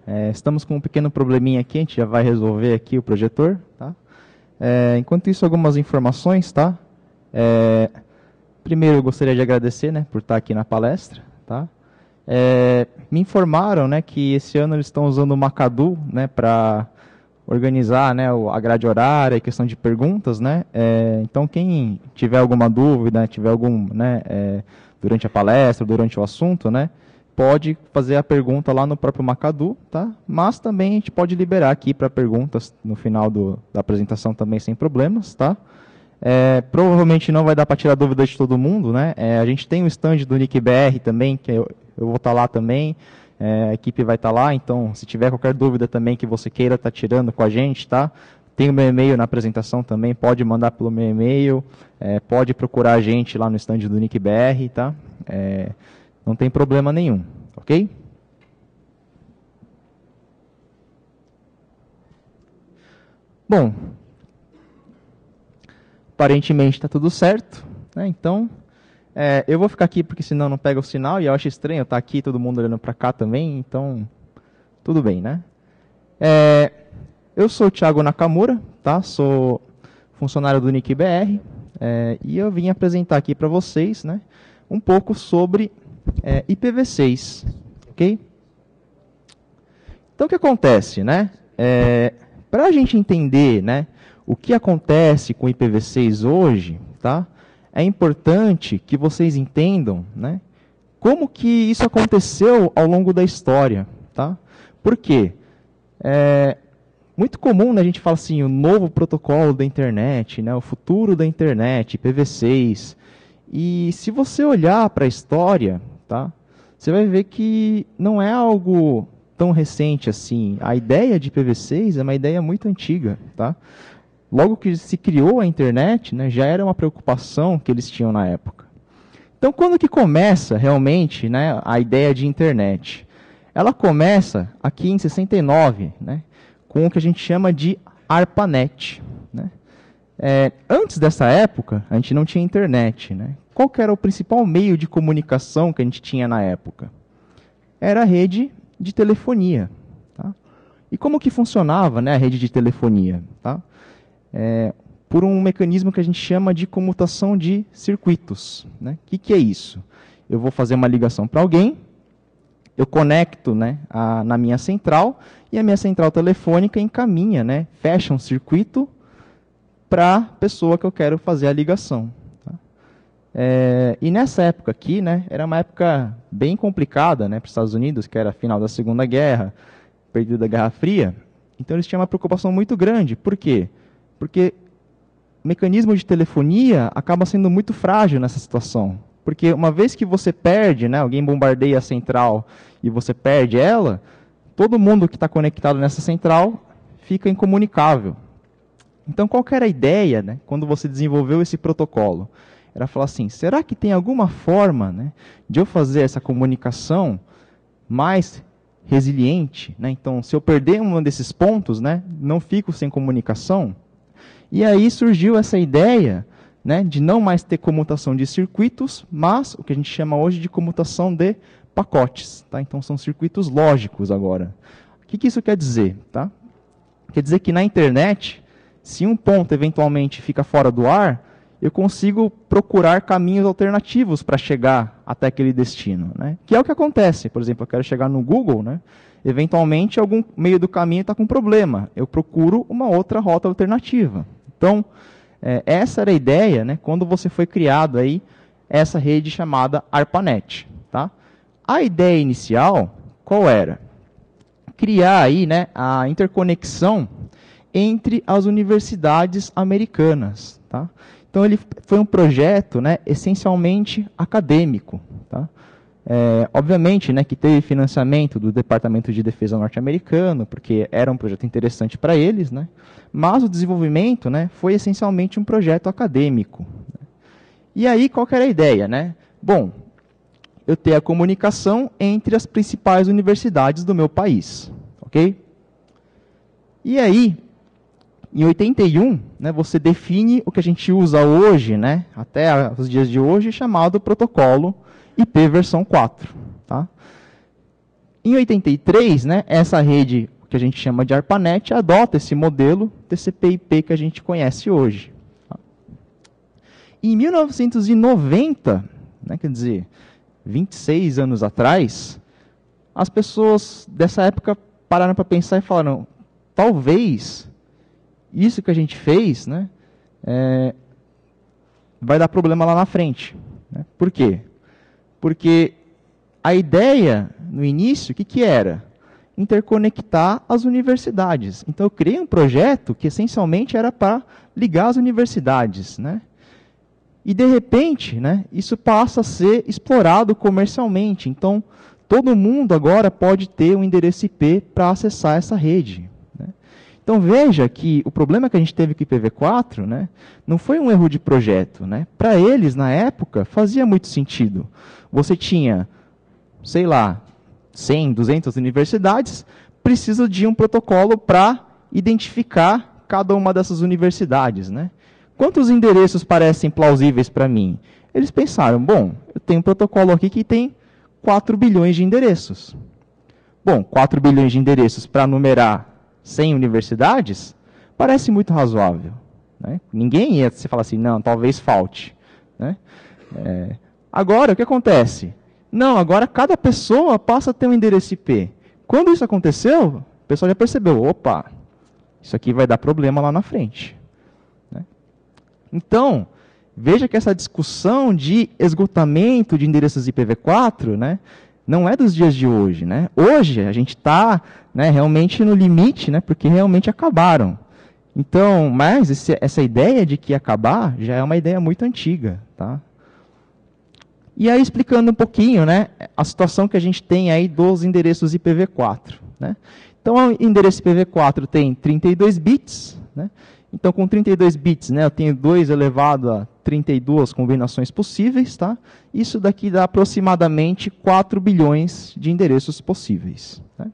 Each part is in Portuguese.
Estamos com um pequeno probleminha aqui, a gente já vai resolver aqui o projetor, tá? Enquanto isso, algumas informações, tá? Primeiro, eu gostaria de agradecer, né, por estar aqui na palestra, tá? Me informaram, né, que esse ano eles estão usando o Macadu, né, para organizar, né, a grade horária e questão de perguntas, né? Então, quem tiver alguma dúvida, tiver algum, né, durante a palestra, durante o assunto, né, pode fazer a pergunta lá no próprio Macadu, tá? Mas também a gente pode liberar aqui para perguntas no final da apresentação também sem problemas, tá? Provavelmente não vai dar para tirar dúvidas de todo mundo, né? A gente tem um stand do NICBR também, que eu vou estar lá também, a equipe vai estar lá, então se tiver qualquer dúvida também que você queira estar tirando com a gente, tá? Tem o meu e-mail na apresentação também, pode mandar pelo meu e-mail, pode procurar a gente lá no stand do NICBR, tá? Não tem problema nenhum, ok? Bom, aparentemente está tudo certo, né? Então, eu vou ficar aqui porque senão não pega o sinal e eu acho estranho estar aqui todo mundo olhando para cá também, então tudo bem, né? Eu sou o Thiago Nakamura, tá? Sou funcionário do NICBR e eu vim apresentar aqui para vocês, né, um pouco sobre IPv6, ok? Então, o que acontece, né? Para a gente entender, né, o que acontece com o IPv6 hoje, tá? É importante que vocês entendam, né, como que isso aconteceu ao longo da história, tá? Por quê? Muito comum, né, a gente fala assim, o novo protocolo da internet, né, o futuro da internet, IPv6. E se você olhar para a história, tá, você vai ver que não é algo tão recente assim. A ideia de IPv6 é uma ideia muito antiga, tá? Logo que se criou a internet, né, já era uma preocupação que eles tinham na época. Então, quando que começa realmente, né, a ideia de internet? Ela começa aqui em 69, né, com o que a gente chama de ARPANET, né? Antes dessa época, a gente não tinha internet, né? Qual que era o principal meio de comunicação que a gente tinha na época? Era a rede de telefonia, tá? E como que funcionava, né, a rede de telefonia? Tá? Por um mecanismo que a gente chama de comutação de circuitos, né? O que é isso? Eu vou fazer uma ligação para alguém, eu conecto, né, na minha central, e a minha central telefônica encaminha, né, fecha um circuito para a pessoa que eu quero fazer a ligação. Tá? E nessa época aqui, né, era uma época bem complicada, né, para os Estados Unidos, que era a final da Segunda Guerra, período da Guerra Fria. Então eles tinham uma preocupação muito grande. Por quê? Porque o mecanismo de telefonia acaba sendo muito frágil nessa situação. Porque uma vez que você perde, né, alguém bombardeia a central e você perde ela, todo mundo que está conectado nessa central fica incomunicável. Então, qual que era a ideia, né, quando você desenvolveu esse protocolo? Era falar assim, será que tem alguma forma, né, de eu fazer essa comunicação mais resiliente? Né? Então, se eu perder um desses pontos, né, não fico sem comunicação. E aí surgiu essa ideia, né, de não mais ter comutação de circuitos, mas o que a gente chama hoje de comutação de pacotes. Tá? Então, são circuitos lógicos agora. O que isso quer dizer? Tá? Quer dizer que na internet, se um ponto eventualmente fica fora do ar, eu consigo procurar caminhos alternativos para chegar até aquele destino. Né? Que é o que acontece. Por exemplo, eu quero chegar no Google, né? Eventualmente algum meio do caminho está com problema. Eu procuro uma outra rota alternativa. Então, essa era a ideia, né, quando você foi criado aí essa rede chamada ARPANET. Tá? A ideia inicial, qual era? Criar aí, né, a interconexão entre as universidades americanas. Tá? Então, ele foi um projeto, né, essencialmente acadêmico. Tá? Obviamente, né, que teve financiamento do Departamento de Defesa norte-americano, porque era um projeto interessante para eles, né, mas o desenvolvimento, né, foi essencialmente um projeto acadêmico. E aí, qual que era a ideia? Né? Bom, eu ter a comunicação entre as principais universidades do meu país. Ok? E aí, em 81, né, você define o que a gente usa hoje, né, até os dias de hoje, chamado protocolo IP versão 4. Tá? Em 83, né, essa rede que a gente chama de ARPANET adota esse modelo TCP/IP que a gente conhece hoje. Em 1990, né, quer dizer, 26 anos atrás, as pessoas dessa época pararam para pensar e falaram, talvez isso que a gente fez, né, vai dar problema lá na frente. Né? Por quê? Porque a ideia, no início, o que era? Interconectar as universidades. Então, eu criei um projeto que, essencialmente, era para ligar as universidades. Né? E, de repente, né, isso passa a ser explorado comercialmente. Então, todo mundo agora pode ter um endereço IP para acessar essa rede. Né? Então, veja que o problema que a gente teve com o IPv4, né, não foi um erro de projeto. Né? Para eles, na época, fazia muito sentido. Você tinha, sei lá, 100, 200 universidades, precisa de um protocolo para identificar cada uma dessas universidades. Né? Quantos endereços parecem plausíveis para mim? Eles pensaram, bom, eu tenho um protocolo aqui que tem 4 bilhões de endereços. Bom, 4 bilhões de endereços para numerar 100 universidades, parece muito razoável. Né? Ninguém ia se falar assim, não, talvez falte. Né? Agora, o que acontece? Não, agora cada pessoa passa a ter um endereço IP. Quando isso aconteceu, o pessoal já percebeu, opa, isso aqui vai dar problema lá na frente. Né? Então, veja que essa discussão de esgotamento de endereços IPv4, né, não é dos dias de hoje. Né? Hoje a gente está, né, realmente no limite, né, porque realmente acabaram. Então, mas essa ideia de que ia acabar já é uma ideia muito antiga. Tá? E aí, explicando um pouquinho, né, a situação que a gente tem aí dos endereços IPv4. Né? Então, o endereço IPv4 tem 32 bits. Né? Então, com 32 bits, né, eu tenho 2 elevado a 32 combinações possíveis. Tá? Isso daqui dá aproximadamente 4 bilhões de endereços possíveis. Né?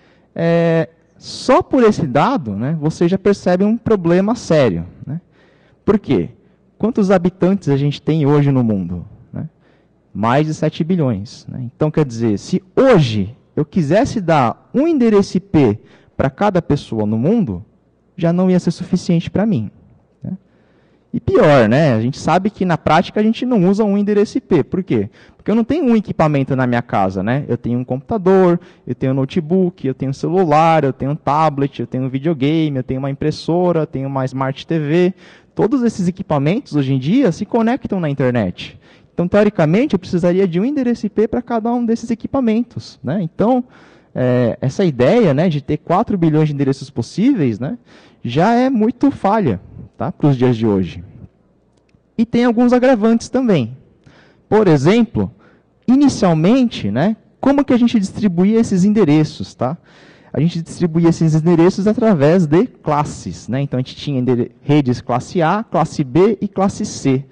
Só por esse dado, né, você já percebe um problema sério. Né? Por quê? Quantos habitantes a gente tem hoje no mundo? Mais de 7 bilhões. Né? Então, quer dizer, se hoje eu quisesse dar um endereço IP para cada pessoa no mundo, já não ia ser suficiente para mim. Né? E pior, né? A gente sabe que na prática a gente não usa um endereço IP. Por quê? Porque eu não tenho um equipamento na minha casa. Né? Eu tenho um computador, eu tenho um notebook, eu tenho um celular, eu tenho um tablet, eu tenho um videogame, eu tenho uma impressora, eu tenho uma Smart TV. Todos esses equipamentos, hoje em dia, se conectam na internet. Então, teoricamente, eu precisaria de um endereço IP para cada um desses equipamentos. Né? Então, essa ideia, né, de ter 4 bilhões de endereços possíveis, né, já é muito falha, tá, para os dias de hoje. E tem alguns agravantes também. Por exemplo, inicialmente, né, como que a gente distribuía esses endereços? Tá? A gente distribuía esses endereços através de classes. Né? Então, a gente tinha redes classe A, classe B e classe C.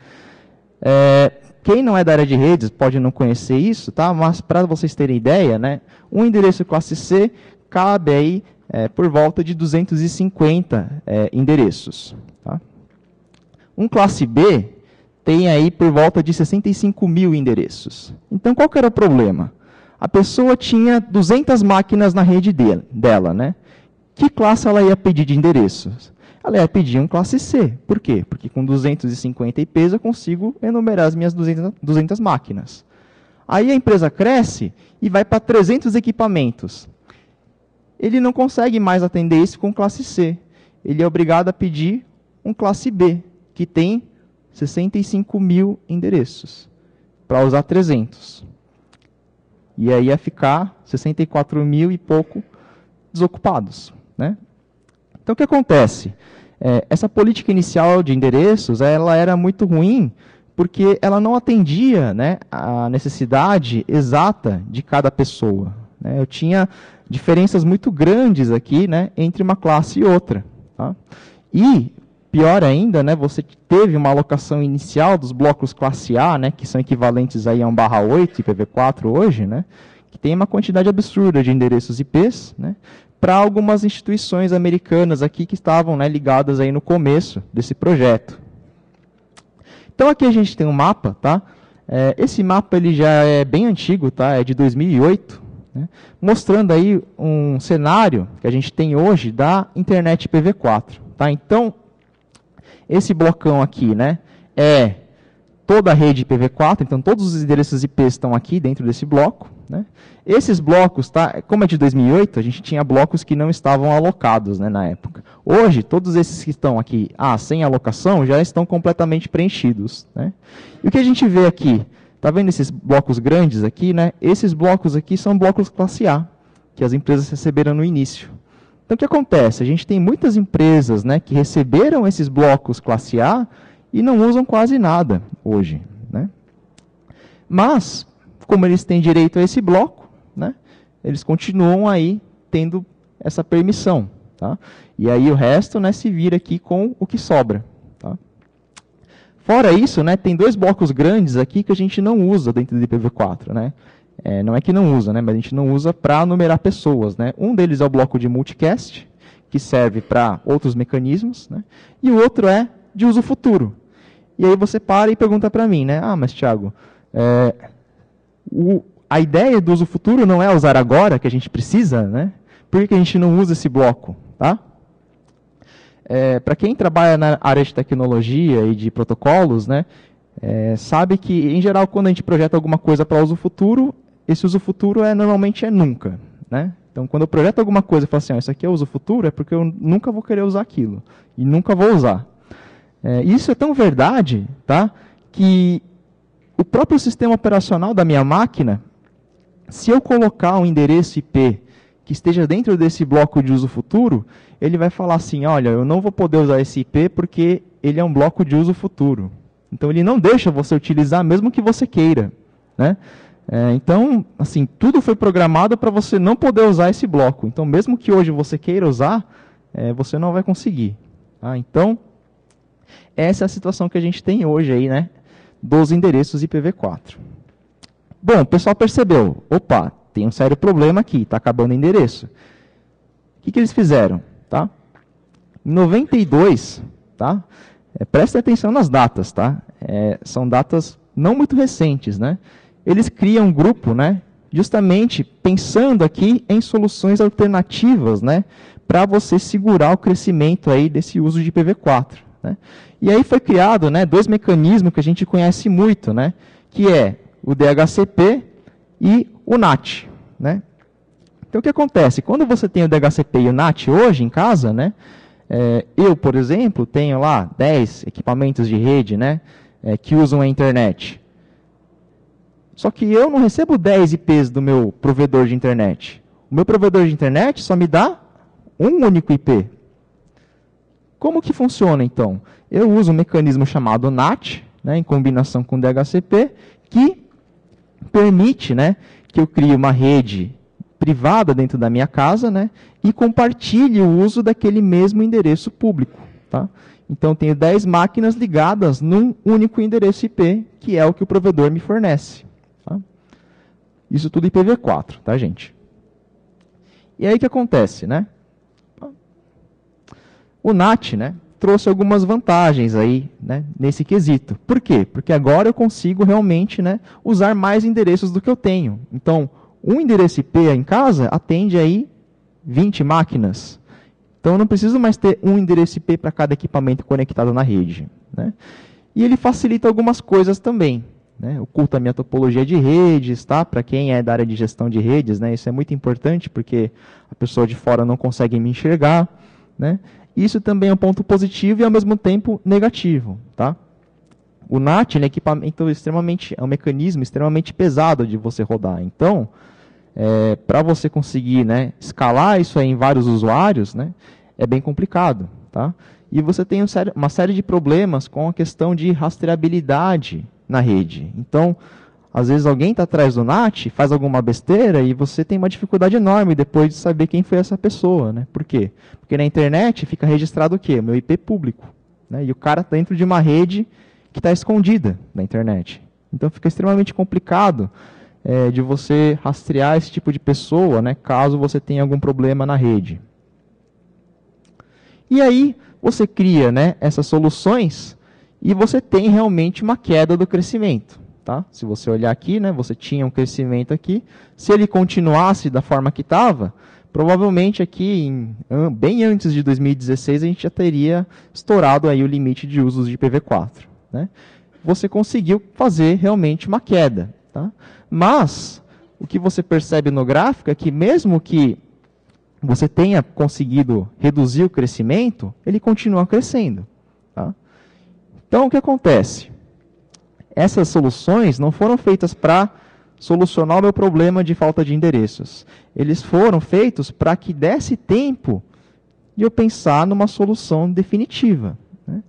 Quem não é da área de redes pode não conhecer isso, tá? Mas para vocês terem ideia, né, um endereço classe C cabe aí por volta de 250 endereços. Tá? Um classe B tem aí por volta de 65 mil endereços. Então, qual que era o problema? A pessoa tinha 200 máquinas na rede dela. Né? Que classe ela ia pedir de endereços? Ela ia pedir um classe C. Por quê? Porque com 250 IPs eu consigo enumerar as minhas 200 máquinas. Aí a empresa cresce e vai para 300 equipamentos. Ele não consegue mais atender isso com classe C. Ele é obrigado a pedir um classe B, que tem 65 mil endereços, para usar 300. E aí ia ficar 64 mil e pouco desocupados. Né? Então, o que acontece? Essa política inicial de endereços ela era muito ruim, porque ela não atendia, né, a necessidade exata de cada pessoa. Né? Eu tinha diferenças muito grandes aqui, né, entre uma classe e outra. Tá? E, pior ainda, né, você teve uma alocação inicial dos blocos classe A, né, que são equivalentes aí a 1/8 IPv4 hoje, né, que tem uma quantidade absurda de endereços IPs, né, para algumas instituições americanas aqui que estavam, né, ligadas aí no começo desse projeto. Então aqui a gente tem um mapa, tá? Esse mapa ele já é bem antigo, tá? É de 2008. né? Mostrando aí um cenário que a gente tem hoje da internet IPv4. Tá? Então, esse blocão aqui, né, é toda a rede IPv4, então todos os endereços IP estão aqui dentro desse bloco. Né? Esses blocos, tá, como é de 2008, a gente tinha blocos que não estavam alocados, né, na época. Hoje, todos esses que estão aqui sem alocação já estão completamente preenchidos. Né? E o que a gente vê aqui? Está vendo esses blocos grandes aqui? Né? Esses blocos aqui são blocos classe A, que as empresas receberam no início. Então, o que acontece? A gente tem muitas empresas, né, que receberam esses blocos classe A e não usam quase nada hoje. Né? Mas, como eles têm direito a esse bloco, né, eles continuam aí tendo essa permissão. Tá? E aí o resto, né, se vira aqui com o que sobra. Tá? Fora isso, né, tem dois blocos grandes aqui que a gente não usa dentro do IPv4. Né? Não é que não usa, né, mas a gente não usa para numerar pessoas. Né? Um deles é o bloco de multicast, que serve para outros mecanismos, né? E o outro é de uso futuro. E aí você para e pergunta para mim, né? Mas Thiago, a ideia do uso futuro não é usar agora, que a gente precisa, né? Por que a gente não usa esse bloco? Tá? Para quem trabalha na área de tecnologia e de protocolos, né, sabe que, em geral, quando a gente projeta alguma coisa para uso futuro, esse uso futuro normalmente é nunca. Né? Então, quando eu projeto alguma coisa e falo assim, isso aqui é uso futuro, é porque eu nunca vou querer usar aquilo. E nunca vou usar. Isso é tão verdade, tá, que o próprio sistema operacional da minha máquina, se eu colocar um endereço IP que esteja dentro desse bloco de uso futuro, ele vai falar assim, olha, eu não vou poder usar esse IP porque ele é um bloco de uso futuro. Então, ele não deixa você utilizar mesmo que você queira. Né? Então, assim, tudo foi programado para você não poder usar esse bloco. Então, mesmo que hoje você queira usar, você não vai conseguir. Tá? Então, essa é a situação que a gente tem hoje aí, né, dos endereços IPv4. Bom, o pessoal percebeu, opa, tem um sério problema aqui, está acabando o endereço. O que eles fizeram? Tá? Em 92, tá? Prestem atenção nas datas, tá? São datas não muito recentes, né? Eles criam um grupo, né, justamente pensando aqui em soluções alternativas, né, para você segurar o crescimento aí desse uso de IPv4. Né? E aí foi criado, né, dois mecanismos que a gente conhece muito, né, que é o DHCP e o NAT. Né? Então, o que acontece? Quando você tem o DHCP e o NAT hoje em casa, né, eu, por exemplo, tenho lá 10 equipamentos de rede, né, que usam a internet. Só que eu não recebo 10 IPs do meu provedor de internet. O meu provedor de internet só me dá um único IP. Como que funciona, então? Eu uso um mecanismo chamado NAT, né, em combinação com DHCP, que permite, né, que eu crie uma rede privada dentro da minha casa, né, e compartilhe o uso daquele mesmo endereço público. Tá? Então, tenho 10 máquinas ligadas num único endereço IP, que é o que o provedor me fornece. Tá? Isso tudo IPv4, tá, gente? E aí o que acontece, né? O NAT, né, trouxe algumas vantagens aí, né, nesse quesito. Por quê? Porque agora eu consigo realmente, né, usar mais endereços do que eu tenho. Então, um endereço IP em casa atende aí 20 máquinas. Então, eu não preciso mais ter um endereço IP para cada equipamento conectado na rede. Né? E ele facilita algumas coisas também. Né? Oculta a minha topologia de redes, tá? Para quem é da área de gestão de redes, né, isso é muito importante, porque a pessoa de fora não consegue me enxergar. Né? Isso também é um ponto positivo e, ao mesmo tempo, negativo. Tá? O NAT é um equipamento é um mecanismo extremamente pesado de você rodar. Então, para você conseguir, né, escalar isso aí em vários usuários, né, é bem complicado. Tá? E você tem uma série de problemas com a questão de rastreabilidade na rede. Então, às vezes alguém está atrás do NAT, faz alguma besteira e você tem uma dificuldade enorme depois de saber quem foi essa pessoa. Né? Por quê? Porque na internet fica registrado o quê? O meu IP público. Né? E o cara está dentro de uma rede que está escondida na internet. Então fica extremamente complicado de você rastrear esse tipo de pessoa, né, caso você tenha algum problema na rede. E aí você cria, né, essas soluções e você tem realmente uma queda do crescimento. Tá? Se você olhar aqui, né, você tinha um crescimento aqui. Se ele continuasse da forma que estava, provavelmente aqui, bem antes de 2016, a gente já teria estourado aí o limite de usos de IPv4. Né? Você conseguiu fazer realmente uma queda. Tá? Mas, o que você percebe no gráfico é que mesmo que você tenha conseguido reduzir o crescimento, ele continua crescendo. Tá? Então, o que acontece? Essas soluções não foram feitas para solucionar o meu problema de falta de endereços. Eles foram feitos para que desse tempo de eu pensar numa solução definitiva. Né?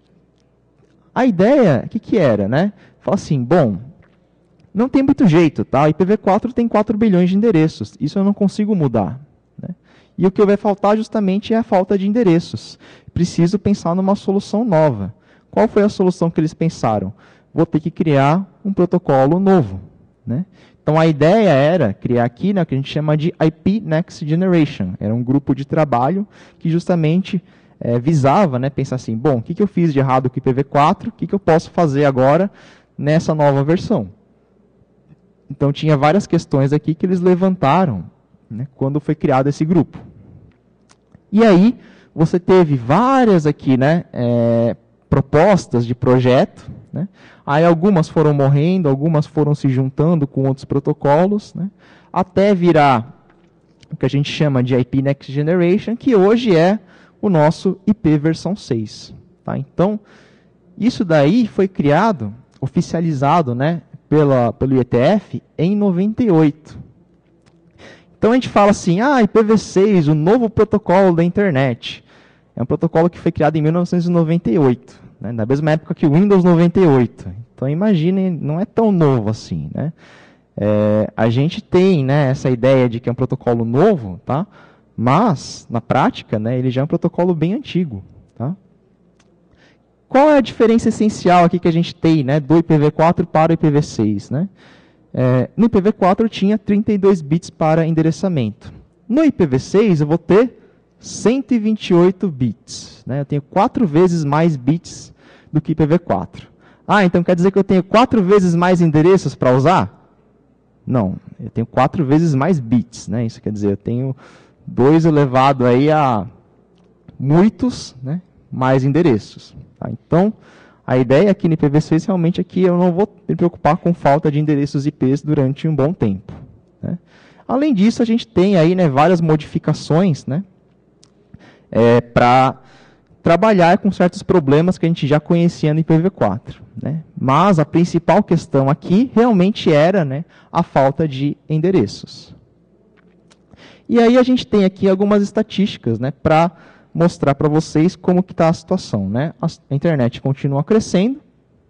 A ideia, o que era? Né? Falar assim, bom, não tem muito jeito, tá? O IPv4 tem 4 bilhões de endereços, isso eu não consigo mudar. Né? E o que vai faltar justamente é a falta de endereços. Preciso pensar numa solução nova. Qual foi a solução que eles pensaram? Vou ter que criar um protocolo novo. Né? Então, a ideia era criar aqui, né, o que a gente chama de IP Next Generation. Era um grupo de trabalho que justamente visava, né, pensar assim, bom, o que eu fiz de errado com o IPv4, o que eu posso fazer agora nessa nova versão? Então, tinha várias questões aqui que eles levantaram, né, quando foi criado esse grupo. E aí, você teve várias aqui, né, propostas de projeto. Né? Aí algumas foram morrendo, algumas foram se juntando com outros protocolos, né? Até virar o que a gente chama de IP Next Generation, que hoje é o nosso IP versão 6. Tá? Então, isso daí foi criado, oficializado, né, pelo IETF em 98. Então a gente fala assim, IPv6, o novo protocolo da internet. É um protocolo que foi criado em 1998. Né, na mesma época que o Windows 98. Então, imaginem, não é tão novo assim. Né? A gente tem, né, essa ideia de que é um protocolo novo, tá? Mas, na prática, né, ele já é um protocolo bem antigo. Tá? Qual é a diferença essencial aqui que a gente tem, né, do IPv4 para o IPv6? Né? No IPv4 tinha 32 bits para endereçamento. No IPv6 eu vou ter 128 bits. Né? Eu tenho 4 vezes mais bits do que IPv4. Então quer dizer que eu tenho 4 vezes mais endereços para usar? Não, eu tenho 4 vezes mais bits. Né? Isso quer dizer, eu tenho 2 elevado aí a muitos, né, mais endereços. Tá? Então, a ideia aqui no IPv6 realmente é que eu não vou me preocupar com falta de endereços IPs durante um bom tempo. Né? Além disso, a gente tem aí, né, várias modificações, né, para trabalhar com certos problemas que a gente já conhecia no IPv4. Né? Mas a principal questão aqui realmente era, né, a falta de endereços. E aí a gente tem aqui algumas estatísticas, né, para mostrar para vocês como que está a situação. Né? A internet continua crescendo.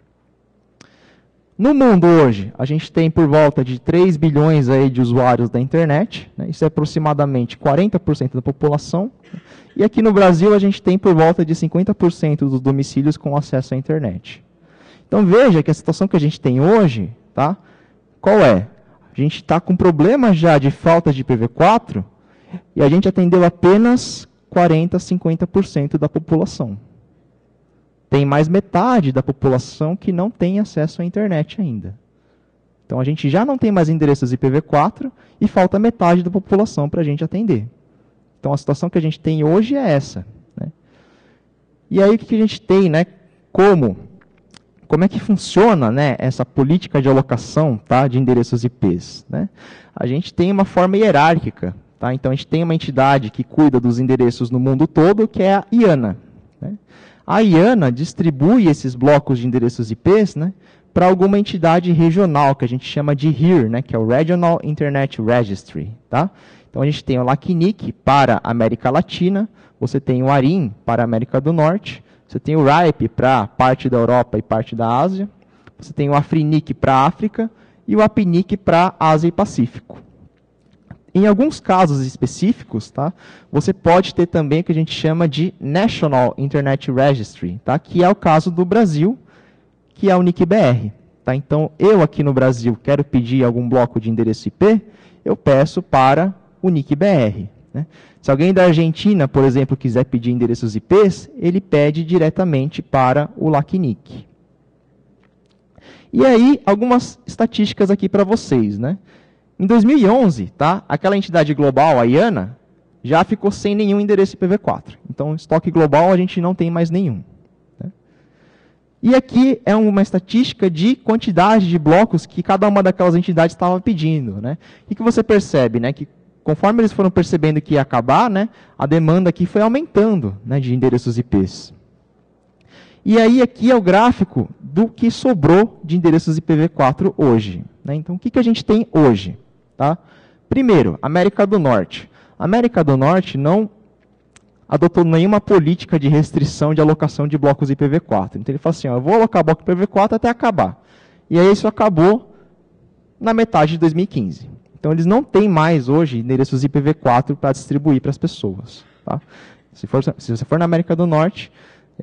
No mundo hoje, a gente tem por volta de 3 bilhões aí de usuários da internet. Né? Isso é aproximadamente 40% da população. E aqui no Brasil, a gente tem por volta de 50% dos domicílios com acesso à internet. Então, veja que a situação que a gente tem hoje, tá? Qual é? A gente está com problema já de falta de IPv4 e a gente atendeu apenas 40%, 50% da população. Tem mais metade da população que não tem acesso à internet ainda. Então, a gente já não tem mais endereços IPv4 e falta metade da população para a gente atender. Então, a situação que a gente tem hoje é essa. Né? E aí, o que a gente tem? Né? Como é que funciona, né, essa política de alocação, tá, de endereços IPs? Né? A gente tem uma forma hierárquica. Tá? Então, a gente tem uma entidade que cuida dos endereços no mundo todo, que é a IANA. Né? A IANA distribui esses blocos de endereços IPs, né, para alguma entidade regional, que a gente chama de RIR, né, que é o Regional Internet Registry. Tá? Então, a gente tem o LACNIC para a América Latina, você tem o ARIN para a América do Norte, você tem o RIPE para parte da Europa e parte da Ásia, você tem o AFRINIC para a África e o APNIC para a Ásia e Pacífico. Em alguns casos específicos, tá, você pode ter também o que a gente chama de National Internet Registry, tá, que é o caso do Brasil, que é o NIC-BR. Tá? Então, eu aqui no Brasil quero pedir algum bloco de endereço IP, eu peço para o NIC-BR. Né? Se alguém da Argentina, por exemplo, quiser pedir endereços IPs, ele pede diretamente para o LACNIC. E aí, algumas estatísticas aqui para vocês, né? Em 2011, tá? Aquela entidade global, a IANA, já ficou sem nenhum endereço IPv4. Então, estoque global, a gente não tem mais nenhum. Né? E aqui é uma estatística de quantidade de blocos que cada uma daquelas entidades estava pedindo. Né? O que você percebe? Né? Que conforme eles foram percebendo que ia acabar, né, a demanda aqui foi aumentando, né, de endereços IPs. E aí aqui é o gráfico do que sobrou de endereços IPv4 hoje. Né? Então, o que a gente tem hoje? Tá? Primeiro, América do Norte. A América do Norte não adotou nenhuma política de restrição de alocação de blocos IPv4. Então ele falou assim, ó, eu vou alocar bloco IPv4 até acabar. E aí isso acabou na metade de 2015. Então eles não têm mais hoje endereços IPv4 para distribuir para as pessoas. Tá? Se você for na América do Norte,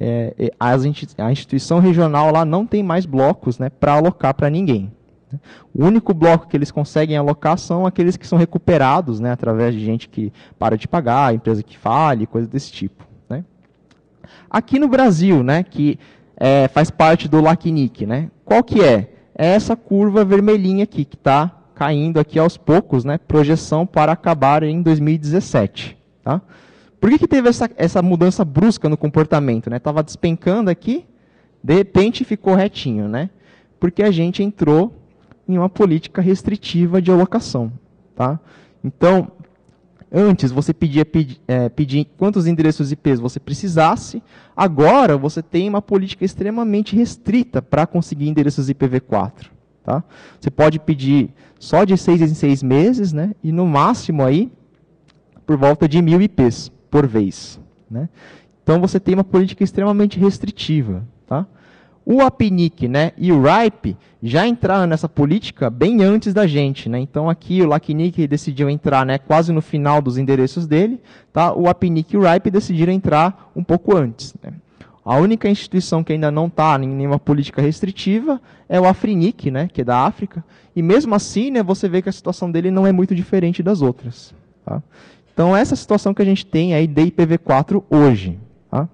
a instituição regional lá não tem mais blocos, né, para alocar para ninguém. O único bloco que eles conseguem alocar são aqueles que são recuperados, né, através de gente que para de pagar, empresa que fale, coisa desse tipo. Né. Aqui no Brasil, né, que faz parte do LACNIC, né, qual que é? É essa curva vermelhinha aqui, que está caindo aqui aos poucos, né, projeção para acabar em 2017. Tá? Por que teve essa mudança brusca no comportamento? Estava despencando aqui, de repente ficou retinho. Né? Porque a gente entrou em uma política restritiva de alocação. Tá? Então, antes você pedir quantos endereços IPs você precisasse, agora você tem uma política extremamente restrita para conseguir endereços IPv4. Tá? Você pode pedir só de 6 em 6 meses, né? E no máximo aí, por volta de 1.000 IPs por vez. Né? Então você tem uma política extremamente restritiva. Tá? O APNIC, né, e o RIPE já entraram nessa política bem antes da gente. Né? Então aqui o LACNIC decidiu entrar, né, quase no final dos endereços dele. Tá? O APNIC e o RIPE decidiram entrar um pouco antes. Né? A única instituição que ainda não está em nenhuma política restritiva é o AFRINIC, né, que é da África. E mesmo assim, né, você vê que a situação dele não é muito diferente das outras. Tá? Então, essa é a situação que a gente tem aí de IPv4 hoje. Tá?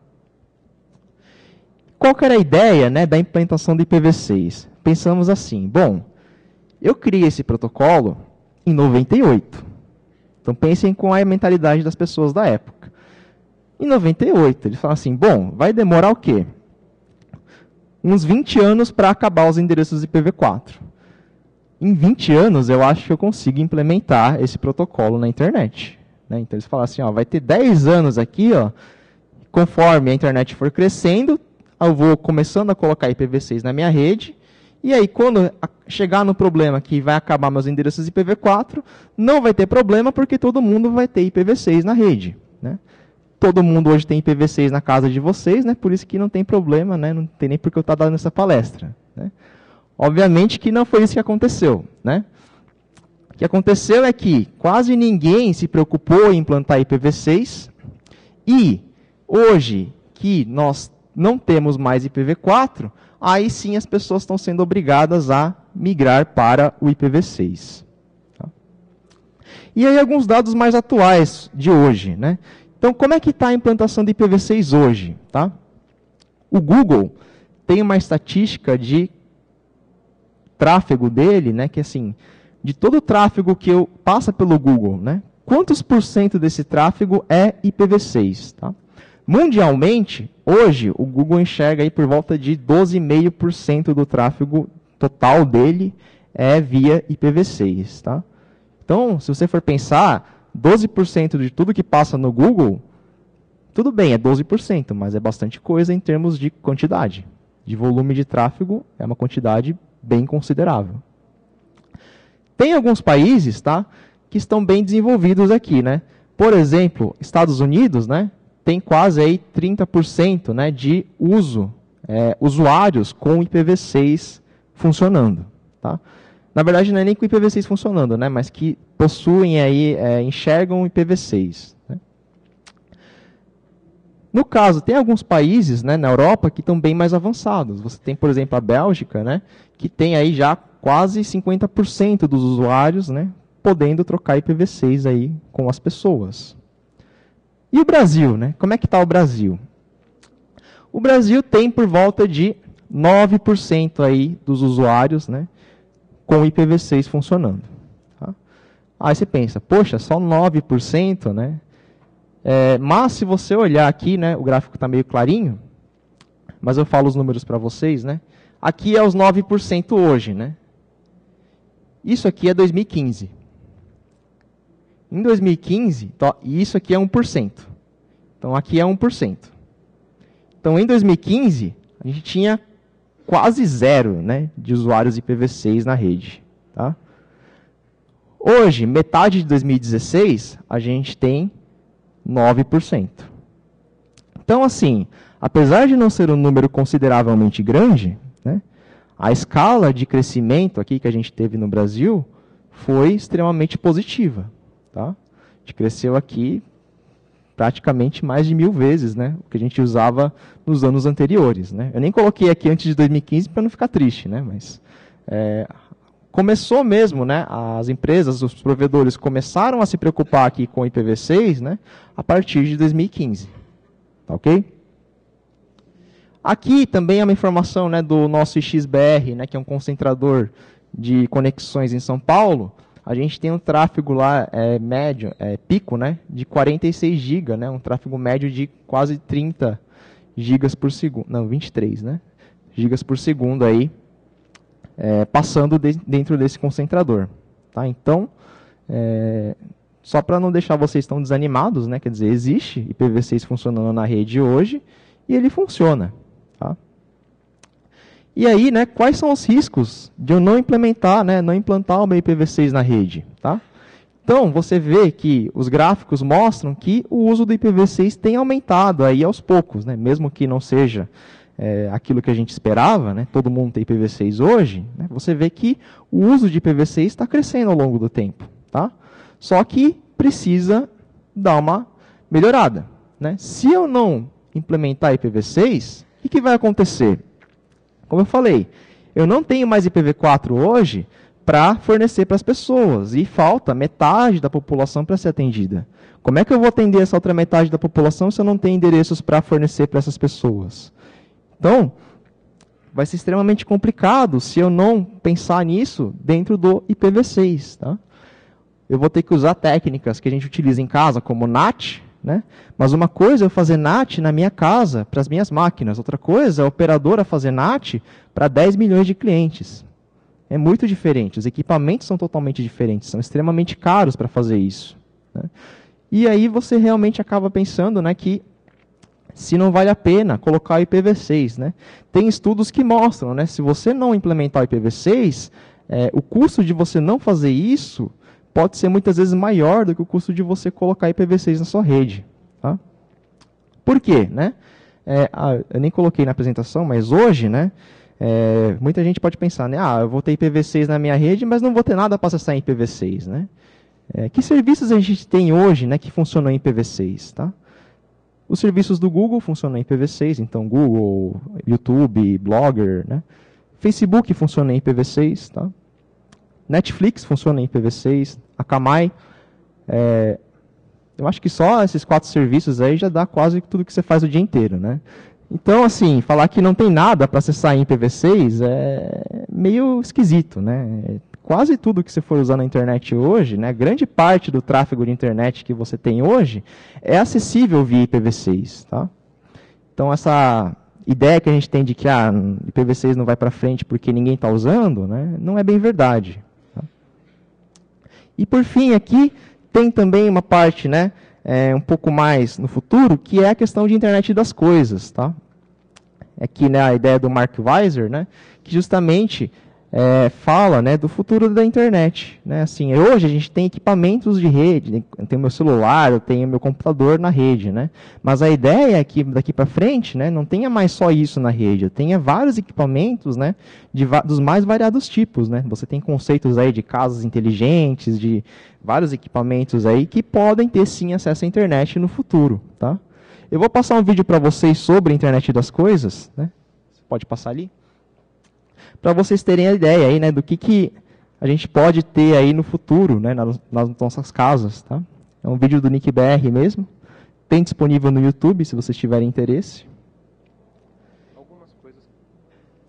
Qual que era a ideia, né, da implementação do IPv6? Pensamos assim, bom, eu criei esse protocolo em 98. Então, pensem com a mentalidade das pessoas da época. Em 98, eles falam assim, bom, vai demorar o quê? Uns 20 anos para acabar os endereços IPv4. Em 20 anos, eu acho que eu consigo implementar esse protocolo na internet. Né? Então, eles falam assim, ó, vai ter 10 anos aqui, ó, conforme a internet for crescendo, eu vou começando a colocar IPv6 na minha rede, e aí, quando chegar no problema que vai acabar meus endereços IPv4, não vai ter problema, porque todo mundo vai ter IPv6 na rede. Né? Todo mundo hoje tem IPv6 na casa de vocês, né? Por isso que não tem problema, né? Não tem nem por que eu estar dando essa palestra. Né? Obviamente que não foi isso que aconteceu. Né? O que aconteceu é que quase ninguém se preocupou em implantar IPv6, e hoje que nós não temos mais IPv4, aí sim as pessoas estão sendo obrigadas a migrar para o IPv6. Tá? E aí alguns dados mais atuais de hoje. Né? Então, como é que está a implantação de IPv6 hoje? Tá? O Google tem uma estatística de tráfego dele, né, que assim, de todo o tráfego que passa pelo Google, né, quantos por cento desse tráfego é IPv6? Tá? Mundialmente, hoje, o Google enxerga aí por volta de 12,5% do tráfego total dele é via IPv6. Tá? Então, se você for pensar, 12% de tudo que passa no Google, tudo bem, é 12%, mas é bastante coisa em termos de quantidade. De volume de tráfego, é uma quantidade bem considerável. Tem alguns países, tá, que estão bem desenvolvidos aqui. Né? Por exemplo, Estados Unidos, né, tem quase aí 30%, né, de usuários com IPv6 funcionando. Tá? Na verdade, não é nem com IPv6 funcionando, né, mas que possuem aí, enxergam IPv6. Né? No caso, tem alguns países, né, na Europa que estão bem mais avançados. Você tem, por exemplo, a Bélgica, né, que tem aí já quase 50% dos usuários, né, podendo trocar IPv6 aí com as pessoas. E o Brasil, né? Como é que está o Brasil? O Brasil tem por volta de 9% aí dos usuários, né, com IPv6 funcionando. Tá? Aí você pensa, poxa, só 9%, né? Mas se você olhar aqui, né, o gráfico está meio clarinho, mas eu falo os números para vocês, né? Aqui é os 9% hoje, né? Isso aqui é 2015. Em 2015, isso aqui é 1%. Então, aqui é 1%. Então, em 2015, a gente tinha quase zero, né, de usuários IPv6 na rede. Tá? Hoje, metade de 2016, a gente tem 9%. Então, assim, apesar de não ser um número consideravelmente grande, né, a escala de crescimento aqui que a gente teve no Brasil foi extremamente positiva. Tá? A gente cresceu aqui praticamente mais de 1000 vezes, né, o que a gente usava nos anos anteriores. Né? Eu nem coloquei aqui antes de 2015 para não ficar triste, né, mas começou mesmo, né, as empresas, os provedores começaram a se preocupar aqui com o IPv6, né, a partir de 2015. Tá ok? Aqui também é uma informação, né, do nosso XBR, né, que é um concentrador de conexões em São Paulo. A gente tem um tráfego lá médio, pico, né, de 46 GB, né, um tráfego médio de quase 30 GB por segundo, não, 23, né, gigas por segundo aí, passando dentro desse concentrador. Tá? Então, só para não deixar vocês tão desanimados, né, quer dizer, existe IPv6 funcionando na rede hoje e ele funciona. Tá? E aí, né, quais são os riscos de eu não implementar, né, não implantar o meu IPv6 na rede? Tá? Então, você vê que os gráficos mostram que o uso do IPv6 tem aumentado aí aos poucos, né, mesmo que não seja aquilo que a gente esperava, né, todo mundo tem IPv6 hoje, né, você vê que o uso de IPv6 está crescendo ao longo do tempo. Tá? Só que precisa dar uma melhorada. Né? Se eu não implementar IPv6, o que vai acontecer? Como eu falei, eu não tenho mais IPv4 hoje para fornecer para as pessoas, e falta metade da população para ser atendida. Como é que eu vou atender essa outra metade da população se eu não tenho endereços para fornecer para essas pessoas? Então, vai ser extremamente complicado se eu não pensar nisso dentro do IPv6. Tá? Eu vou ter que usar técnicas que a gente utiliza em casa, como NAT, né? Mas uma coisa é eu fazer NAT na minha casa, para as minhas máquinas. Outra coisa é a operadora fazer NAT para 10 milhões de clientes. É muito diferente. Os equipamentos são totalmente diferentes. São extremamente caros para fazer isso. Né? E aí você realmente acaba pensando, né, que se não vale a pena colocar o IPv6. Né? Tem estudos que mostram, né, se você não implementar o IPv6, o custo de você não fazer isso pode ser muitas vezes maior do que o custo de você colocar IPv6 na sua rede. Tá? Por quê? Né? Eu nem coloquei na apresentação, mas hoje, né, muita gente pode pensar, né, eu vou ter IPv6 na minha rede, mas não vou ter nada para acessar em IPv6. Né? Que serviços a gente tem hoje, né, que funcionam em IPv6? Tá? Os serviços do Google funcionam em IPv6, então Google, YouTube, Blogger, né? Facebook funciona em IPv6, tá? Netflix funciona em IPv6, Akamai, eu acho que só esses 4 serviços aí já dá quase tudo que você faz o dia inteiro, né? Então, assim, falar que não tem nada para acessar em IPv6 é meio esquisito, né? Quase tudo que você for usar na internet hoje, né, grande parte do tráfego de internet que você tem hoje é acessível via IPv6, tá? Então, essa ideia que a gente tem de que IPv6 não vai para frente porque ninguém está usando, né, não é bem verdade. Tá? E, por fim, aqui tem também uma parte, né, um pouco mais no futuro, que é a questão de internet das coisas. Tá? Aqui, né, a ideia do Mark Weiser, né, que justamente fala, né, do futuro da internet. Né? Assim, hoje a gente tem equipamentos de rede, eu tenho meu celular, eu tenho meu computador na rede. Né? Mas a ideia é que daqui para frente, né, não tenha mais só isso na rede, eu tenha vários equipamentos, né, dos mais variados tipos. Né? Você tem conceitos aí de casas inteligentes, de vários equipamentos aí que podem ter sim acesso à internet no futuro. Tá? Eu vou passar um vídeo para vocês sobre a internet das coisas. Né? Você pode passar ali? Para vocês terem a ideia aí, né, do que a gente pode ter aí no futuro, né, nas nossas casas. Tá? É um vídeo do NickBR mesmo. Tem disponível no YouTube, se vocês tiverem interesse.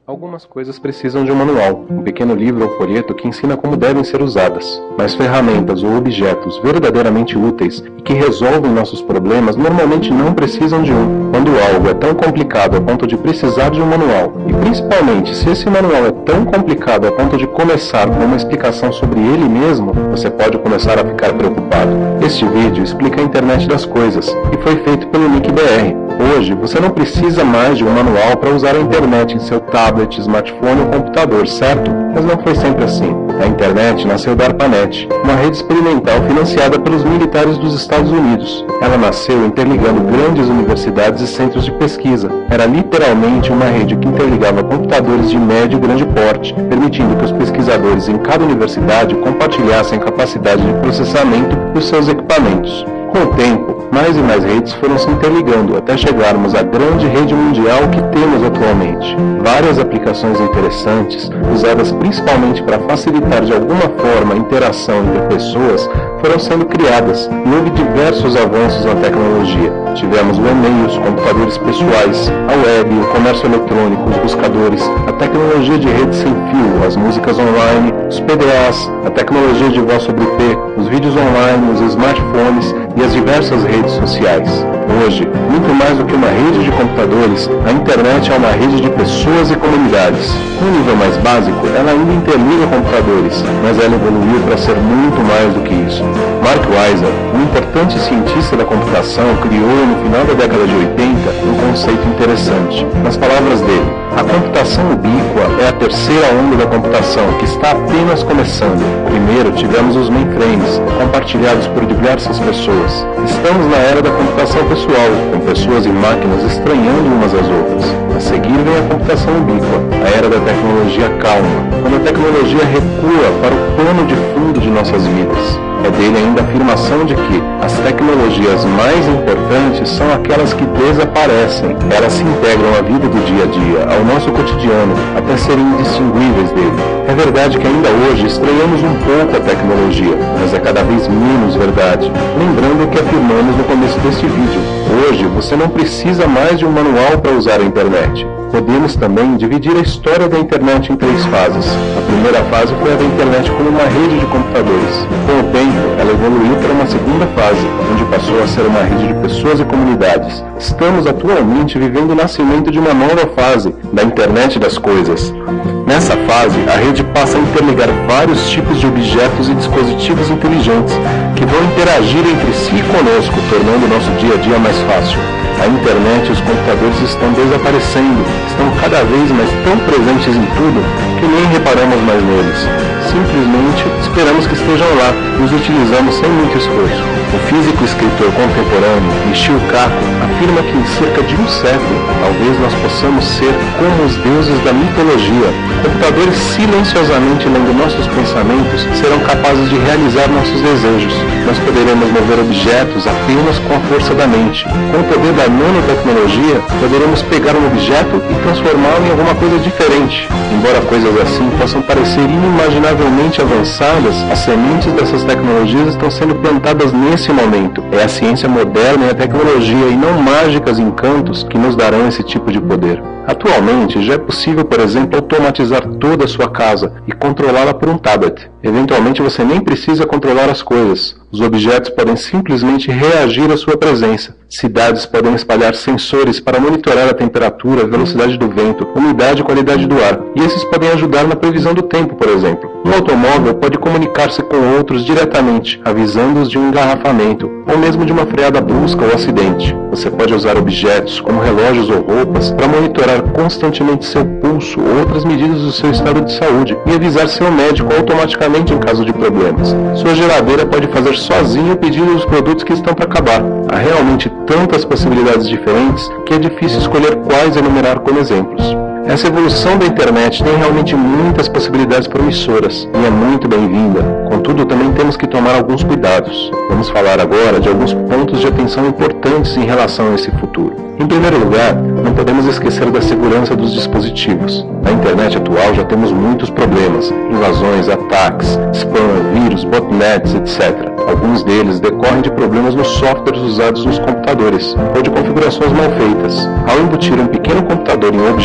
Algumas coisas precisam de um manual, um pequeno livro ou folheto que ensina como devem ser usadas. Mas ferramentas ou objetos verdadeiramente úteis e que resolvem nossos problemas normalmente não precisam de um. Quando algo é tão complicado a ponto de precisar de um manual, e principalmente se esse manual é tão complicado a ponto de começar com uma explicação sobre ele mesmo, você pode começar a ficar preocupado. Este vídeo explica a internet das coisas e foi feito pelo NickBR. Hoje, você não precisa mais de um manual para usar a internet em seu tablet, smartphone ou computador, certo? Mas não foi sempre assim. A internet nasceu da ARPANET, uma rede experimental financiada pelos militares dos Estados Unidos. Ela nasceu interligando grandes universidades e centros de pesquisa. Era literalmente uma rede que interligava computadores de médio e grande porte, permitindo que os pesquisadores em cada universidade compartilhassem a capacidade de processamento dos seus equipamentos. Com o tempo, mais e mais redes foram se interligando até chegarmos à grande rede mundial que temos atualmente. Várias aplicações interessantes, usadas principalmente para facilitar de alguma forma a interação entre pessoas, foram sendo criadas e houve diversos avanços na tecnologia. Tivemos o e-mail, os computadores pessoais, a web, o comércio eletrônico, os buscadores, a tecnologia de rede sem fio, as músicas online, os PDAs, a tecnologia de voz sobre IP, os vídeos online, os smartphones e as diversas redes sociais. Hoje, muito mais do que uma rede de computadores, a internet é uma rede de pessoas e comunidades. No nível mais básico, ela ainda interliga computadores, mas ela evoluiu para ser muito mais do que isso. Mark Weiser, um importante cientista da computação, criou no final da década de 80 um conceito interessante. Nas palavras dele, a computação ubíqua é a terceira onda da computação, que está apenas começando. Primeiro tivemos os mainframes, compartilhados por diversas pessoas. Estamos na era da computação pessoal, com pessoas e máquinas estranhando umas às outras. A seguir vem a computação ubíqua, a era da tecnologia calma, quando a tecnologia recua para o plano de fundo de nossas vidas. É dele ainda a afirmação de que as tecnologias mais importantes são aquelas que desaparecem. Elas se integram à vida do dia a dia, ao nosso cotidiano, até serem indistinguíveis dele. É verdade que ainda hoje estranhamos um pouco a tecnologia, mas é cada vez menos verdade. Lembrando o que afirmamos no começo deste vídeo. Hoje, você não precisa mais de um manual para usar a internet. Podemos também dividir a história da internet em 3 fases. A primeira fase foi a da internet como uma rede de computadores. Com o tempo, ela evoluiu para uma segunda fase, onde passou a ser uma rede de pessoas e comunidades. Estamos atualmente vivendo o nascimento de uma nova fase, da internet das coisas. Nessa fase, a rede passa a interligar vários tipos de objetos e dispositivos inteligentes, que vão interagir entre si e conosco, tornando o nosso dia a dia mais fácil. A internet e os computadores estão desaparecendo, estão cada vez mais tão presentes em tudo que nem reparamos mais neles. Simplesmente esperamos que estejam lá e os utilizamos sem muito esforço. O físico e escritor contemporâneo Michio Kaku afirma que em cerca de um século, talvez nós possamos ser como os deuses da mitologia. Computadores silenciosamente lendo nossos pensamentos serão capazes de realizar nossos desejos. Nós poderemos mover objetos apenas com a força da mente. Com o poder da nanotecnologia, poderemos pegar um objeto e transformá-lo em alguma coisa diferente. Embora coisas assim possam parecer inimaginavelmente avançadas, as sementes dessas tecnologias estão sendo plantadas nesse momento. É a ciência moderna e a tecnologia, e não mágicas e encantos, que nos darão esse tipo de poder. Atualmente, já é possível, por exemplo, automatizar toda a sua casa e controlá-la por um tablet. Eventualmente, você nem precisa controlar as coisas. Os objetos podem simplesmente reagir à sua presença. Cidades podem espalhar sensores para monitorar a temperatura, a velocidade do vento, umidade e qualidade do ar. E esses podem ajudar na previsão do tempo, por exemplo. Um automóvel pode comunicar-se com outros diretamente, avisando-os de um engarrafamento, ou mesmo de uma freada brusca ou acidente. Você pode usar objetos, como relógios ou roupas, para monitorar constantemente seu pulso ou outras medidas do seu estado de saúde e avisar seu médico automaticamente em caso de problemas. Sua geladeira pode fazer sozinha o pedido dos produtos que estão para acabar. Há realmente tantas possibilidades diferentes que é difícil escolher quais enumerar como exemplos. Essa evolução da internet tem realmente muitas possibilidades promissoras e é muito bem-vinda. Contudo, também temos que tomar alguns cuidados. Vamos falar agora de alguns pontos de atenção importantes em relação a esse futuro. Em primeiro lugar, não podemos esquecer da segurança dos dispositivos. Na internet atual já temos muitos problemas: invasões, ataques, spam, vírus, botnets, etc. Alguns deles decorrem de problemas nos softwares usados nos computadores ou de configurações mal feitas. Ao embutir um pequeno computador em um objeto qualquer,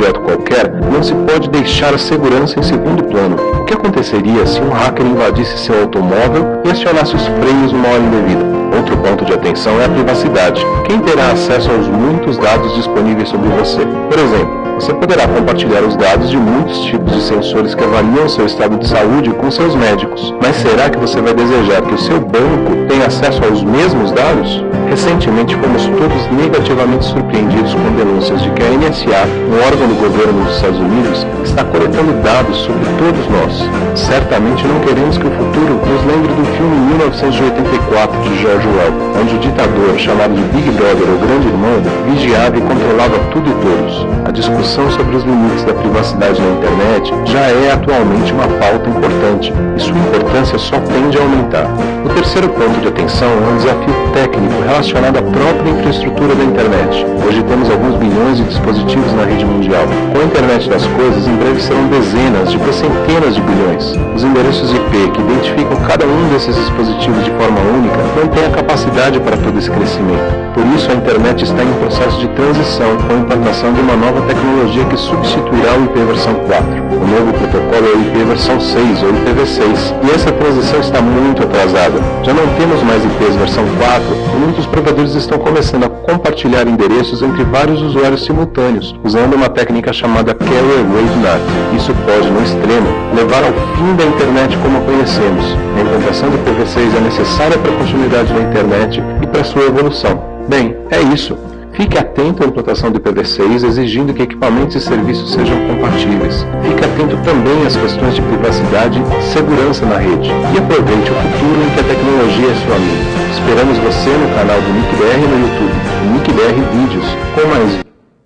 qualquer, não se pode deixar a segurança em segundo plano. O que aconteceria se um hacker invadisse seu automóvel e acionasse os freios numa hora indevida? Outro ponto de atenção é a privacidade. Quem terá acesso aos muitos dados disponíveis sobre você? Por exemplo, você poderá compartilhar os dados de muitos tipos de sensores que avaliam seu estado de saúde com seus médicos. Mas será que você vai desejar que o seu banco tenha acesso aos mesmos dados? Recentemente fomos todos negativamente surpreendidos com denúncias de que a NSA, um órgão do governo dos Estados Unidos, está coletando dados sobre todos nós. Certamente não queremos que o futuro nos lembre do filme 1984 de George Orwell, onde o ditador, chamado de Big Brother ou Grande Irmão, vigiava e controlava tudo e todos. A discussão sobre os limites da privacidade na internet já é atualmente uma pauta importante, e sua importância só tende a aumentar. O terceiro ponto de atenção é um desafio técnico relacionado à própria infraestrutura da internet. Hoje temos alguns bilhões de dispositivos na rede mundial. Com a internet das coisas, em breve serão dezenas, depois centenas de bilhões. Os endereços IP que identificam cada um desses dispositivos de forma única não têm a capacidade para todo esse crescimento. Por isso, a internet está em processo de transição com a implantação de uma nova tecnologia que substituirá o IP versão 4. O novo protocolo é o IP versão 6 ou IPv6, e essa transição está muito atrasada. Já não temos mais IPs versão 4 e muitos provedores estão começando a compartilhar endereços entre vários usuários simultâneos, usando uma técnica chamada Carrier Wave NAT. Isso pode, no extremo, levar ao fim da internet como a conhecemos. A implantação do IPv6 é necessária para a continuidade da internet e para sua evolução. Bem, é isso. Fique atento à implantação do IPv6, exigindo que equipamentos e serviços sejam compatíveis. Fique atento também às questões de privacidade e segurança na rede. E aproveite o futuro em que a tecnologia é sua amiga. Esperamos você no canal do NICBR no YouTube, NICBR Vídeos, com mais...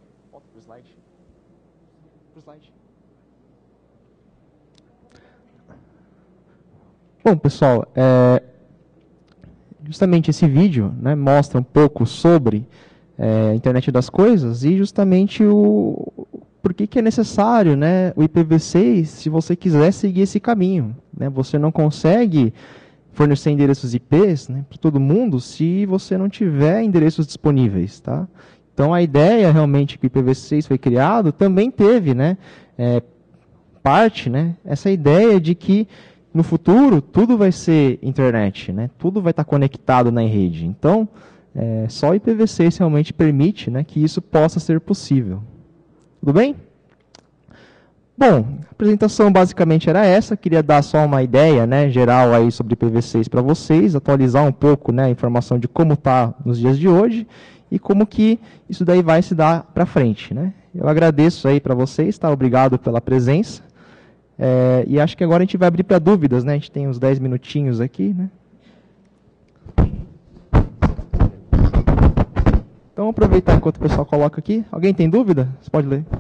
Bom, pessoal, justamente esse vídeo, né, mostra um pouco sobre a internet das coisas e justamente por que é necessário, né, o IPv6 se você quiser seguir esse caminho. Né? Você não consegue fornecer endereços IPs, né, para todo mundo se você não tiver endereços disponíveis. Tá? Então a ideia realmente que o IPv6 foi criado também teve, né, parte, né, essa ideia de que no futuro tudo vai ser internet, né, tudo vai estar conectado na rede. Então só o IPv6 realmente permite, né, que isso possa ser possível. Tudo bem? Bom, a apresentação basicamente era essa. Queria dar só uma ideia, né, geral aí sobre IPv6 para vocês, atualizar um pouco, né, a informação de como está nos dias de hoje e como que isso daí vai se dar para frente. Né? Eu agradeço aí para vocês, tá? Obrigado pela presença. E acho que agora a gente vai abrir para dúvidas, né? A gente tem uns 10 minutinhos aqui, né? Então, vamos aproveitar enquanto o pessoal coloca aqui. Alguém tem dúvida? Você pode ler.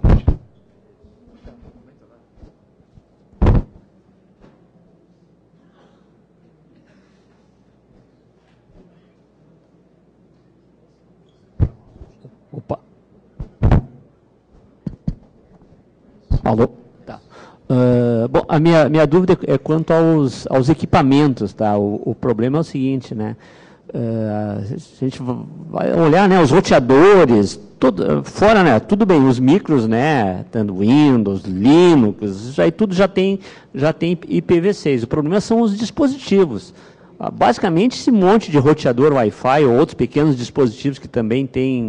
Opa. Alô? Tá. Bom, a minha dúvida é quanto aos equipamentos, tá? O problema é o seguinte, né? Se a gente vai olhar, né, os roteadores, fora, né, tudo bem, os micros, né, tanto Windows, Linux, isso aí tudo já tem IPv6. O problema são os dispositivos. Basicamente, esse monte de roteador Wi-Fi ou outros pequenos dispositivos que também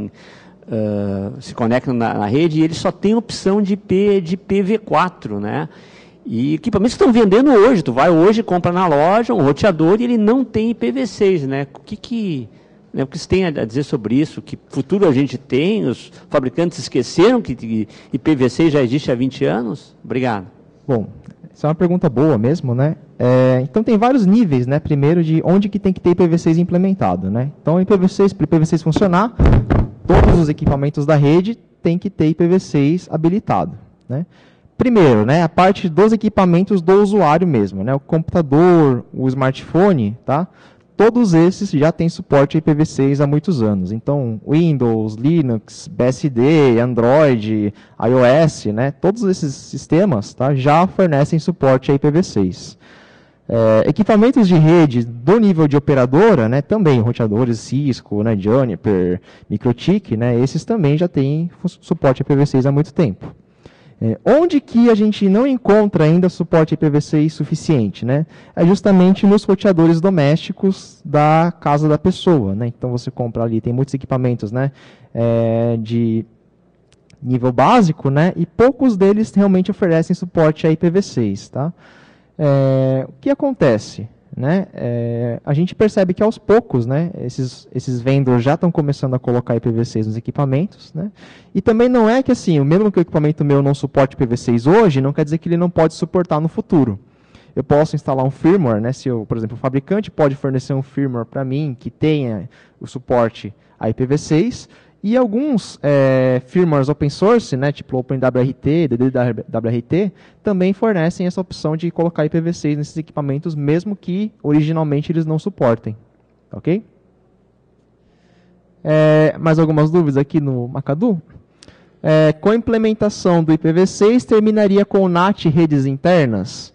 se conectam na rede, e eles só têm opção de IPv4, né? E equipamentos que estão vendendo hoje, tu vai hoje, compra na loja um roteador e ele não tem IPv6, né? O que você tem a dizer sobre isso? Que futuro a gente tem? Os fabricantes esqueceram que IPv6 já existe há 20 anos? Obrigado. Bom, essa é uma pergunta boa mesmo, né? Então tem vários níveis, né? Primeiro de onde que tem que ter IPv6 implementado, né? Então para o IPv6 funcionar, todos os equipamentos da rede têm que ter IPv6 habilitado, né? Primeiro, né, a parte dos equipamentos do usuário mesmo, né, o computador, o smartphone, tá? Todos esses já têm suporte a IPv6 há muitos anos. Então, Windows, Linux, BSD, Android, iOS, né, todos esses sistemas, tá, já fornecem suporte a IPv6. Equipamentos de rede do nível de operadora, né, também roteadores Cisco, né, Juniper, MikroTik, né, esses também já têm suporte a IPv6 há muito tempo. Onde que a gente não encontra ainda suporte IPv6 suficiente, né? É justamente nos roteadores domésticos da casa da pessoa, né? Então você compra ali, tem muitos equipamentos, né? De nível básico, né? E poucos deles realmente oferecem suporte a IPv6, tá? O que acontece? Né? A gente percebe que aos poucos, né, esses vendors já estão começando a colocar IPv6 nos equipamentos, né? E também não é que assim, mesmo que o equipamento meu não suporte IPv6 hoje, não quer dizer que ele não pode suportar no futuro. Eu posso instalar um firmware, né? Se eu, por exemplo, o fabricante pode fornecer um firmware para mim que tenha o suporte a IPv6, e alguns firmwares open source, né, tipo OpenWRT, DDWRT, também fornecem essa opção de colocar IPv6 nesses equipamentos, mesmo que originalmente eles não suportem. Ok? Mais algumas dúvidas aqui no Macadu? Com a implementação do IPv6, terminaria com o NAT redes internas?